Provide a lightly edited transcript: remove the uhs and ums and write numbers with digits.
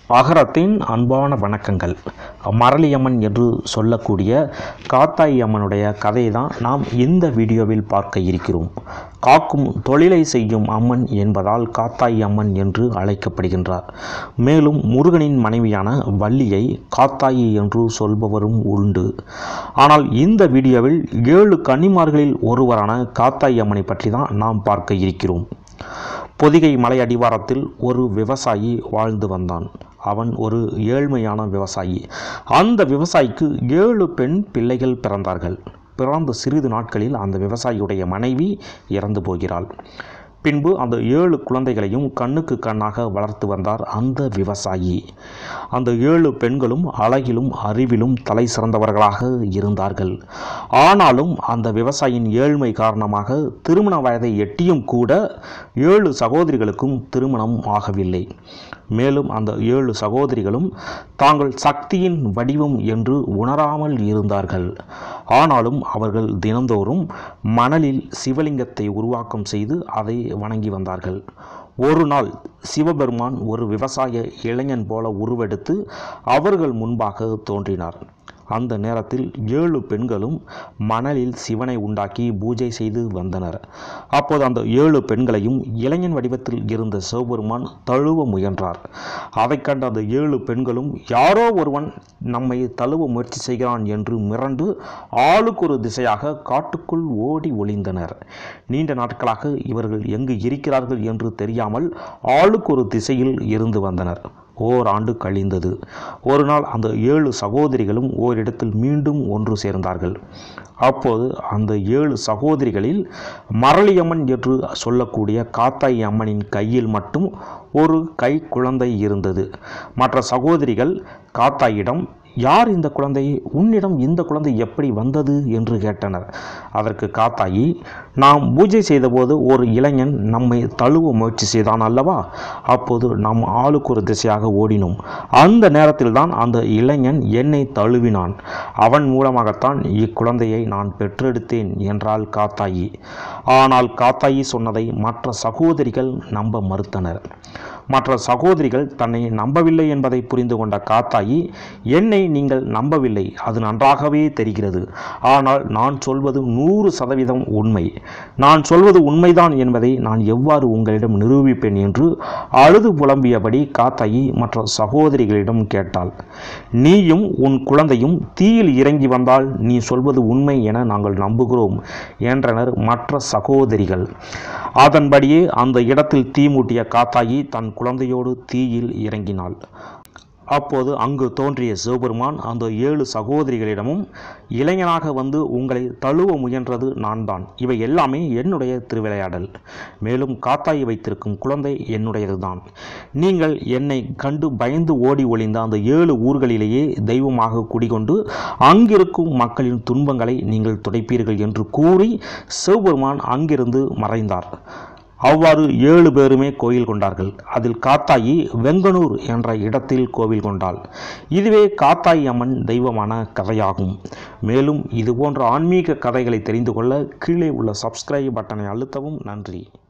அகரத்தின் அன்பான வணக்கங்கள். மரளியம்மன் என்று சொல்லக்கூடிய காத்தாயி அம்மனுடைய கதையை தான் நாம் இந்த வீடியோவில் பார்க்க இருக்கிறோம். காக்கும் தொழிலை செய்யும் அம்மன் என்பதால் காத்தாயி அம்மன் என்று அழைக்கப்படுகின்றார். மேலும் முருகனின் மனைவியான வள்ளியை காத்தாயி என்று சொல்பவரும் உண்டு. ஆனால் இந்த வீடியோவில் 7 கன்னிமார்களில் ஒருவரான காத்தாயி அம்மனை பற்றி தான் நாம் பார்க்க இருக்கிறோம். பொதிகை மலை அடிவாரத்தில் ஒரு விவசாயி வாழ்ந்து வந்தான். அவன் ஒரு ஏழ்மையான விவசாயி. அந்த விவசாயிக்கு 7 பெண் பிள்ளைகள் பிறந்தார்கள். பிறந்த சிறிது நாட்களில் அந்த விவசாயியுடைய மனைவி இறந்து போகிறாள். பின்பு அந்த 7 குழந்தைகளையும் கண்ணுக்கு கண்ணாக வளர்த்து வந்தார் அந்த விவசாயி. அந்த 7 பெண்களும் அழகிலும் அறிவிலும் தலை சிறந்தவர்களாக இருந்தார்கள். ஆனாலும் அந்த விவசாயியின் ஏழ்மை காரணமாக திருமண வயதை எட்டியும் கூட 7 சகோதரிகளுக்கும் திருமணம் ஆகவில்லை. மேலும் அந்த 7 சகோதரிகளும் தாங்கள் சக்தியின் வடிவம் என்று உணராமல் இருந்தார்கள். ஆனாலும் அவர்கள் தினந்தோறும் மணலில் சிவலிங்கத்தை உருவாக்கம் செய்து அதை வணங்கி வந்தார்கள். ஒரு நாள் சிவபெருமான் ஒரு விவசாய இளைஞன் போல உருவெடுத்து அவர்கள் முன்பாக தோன்றினார். அந்த நேரத்தில் 7 பெண்களும் மணலில் சிவனை உண்டாக்கி பூஜை செய்து வந்தனர். அப்போது அந்த 7 பெண்களையும் இளைஞன் வடிவத்தில் இருந்த சிவபெருமான் தழுவ முயன்றார். அதை கண்ட அந்த 7 பெண்களும் யாரோ ஒருவன் நம்மை தழுவ முயற்சி செய்கிறான் என்று மிரண்டு ஆளுக்கு ஒரு திசையாக காட்டுக்குள் ஓடி ஒளிந்தனர். நீண்ட நாட்களாக இவர்கள் எங்கு இருக்கிறார்கள் என்று தெரியாமல் ஆளுக்கு ஒரு திசையில் இருந்து வந்தனர். ஓராண்டு கழிந்தது. ஒரு நாள் அந்த 7 சகோதரிகளும் ஓரிடத்தில் மீண்டும் ஒன்று சேர்ந்தார்கள். அப்போது அந்த 7 சகோதரிகளில் மரளியம்மன் என்று சொல்லக்கூடிய காத்தாயி அம்மனின் கையில் மட்டும் ஒரு கை குழந்தை இருந்தது. மற்ற சகோதரிகள் காத்தாயிடம், யார் இந்த குழந்தை? உன்னிடம் இந்த குழந்தை எப்படி வந்தது என்று கேட்டனர். அதற்கு காத்தாயி, நாம் பூஜை செய்தபோது ஒரு இளைஞன் நம்மை தழுவ முயற்சி செய்தான் அல்லவா? அப்போது நாம் ஆளுக்கு ஒரு திசையாக ஓடினோம். அந்த நேரத்தில் தான் அந்த இளைஞன் என்னை தழுவினான். அவன் மூலமாகத்தான் இக்குழந்தையை நான் பெற்றெடுத்தேன் என்றாள் காத்தாயி. ஆனால் காத்தாயி சொன்னதை மற்ற சகோதரிகள் நம்ப மறுத்தனர். மற்ற சகோதரிகள் தன்னை நம்பவில்லை என்பதை புரிந்து கொண்ட காத்தாயி, என்னை நீங்கள் நம்பவில்லை, அது நன்றாகவே தெரிகிறது. ஆனால் நான் சொல்வது 100% உண்மை. நான் சொல்வது உண்மைதான் என்பதை நான் எவ்வாறு உங்களிடம் நிரூபிப்பேன் என்று அழுது புலம்பியபடி காத்தாயி மற்ற சகோதரிகளிடம் கேட்டாள். நீயும் உன் குழந்தையும் தீயில் இறங்கி வந்தால் நீ சொல்வது உண்மை என நாங்கள் நம்புகிறோம் என்றனர் மற்ற சகோதரிகள். அதன்படியே அந்த இடத்தில் தீ மூட்டிய காத்தாயி தன் குழந்தையோடு தீயில் இறங்கினாள். அப்போது அங்கு தோன்றிய சிவபெருமான் அந்த 7 சகோதரிகளிடமும், இளைஞனாக வந்து உங்களை தழுவ முயன்றது நான் தான். இவை எல்லாமே என்னுடைய திருவிளையாடல். மேலும் காத்தாயி வைத்திருக்கும் குழந்தை என்னுடையது தான். நீங்கள் என்னை கண்டு பயந்து ஓடி ஒளிந்த அந்த 7 ஊர்களிலேயே தெய்வமாக குடிகொண்டு அங்கிருக்கும் மக்களின் துன்பங்களை நீங்கள் துடைப்பீர்கள் என்று கூறி சிவபெருமான் அங்கிருந்து மறைந்தார். அவ்வாறு 7 பேருமே கோயில் கொண்டார்கள். அதில் காத்தாயி வெங்கனூர் என்ற இடத்தில் கோவில் கொண்டாள். இதுவே காத்தாயி அம்மன் தெய்வமான கதையாகும். மேலும் இதுபோன்ற ஆன்மீக கதைகளை தெரிந்து கொள்ள கீழே உள்ள சப்ஸ்கிரைப் பட்டனை அழுத்தவும். நன்றி.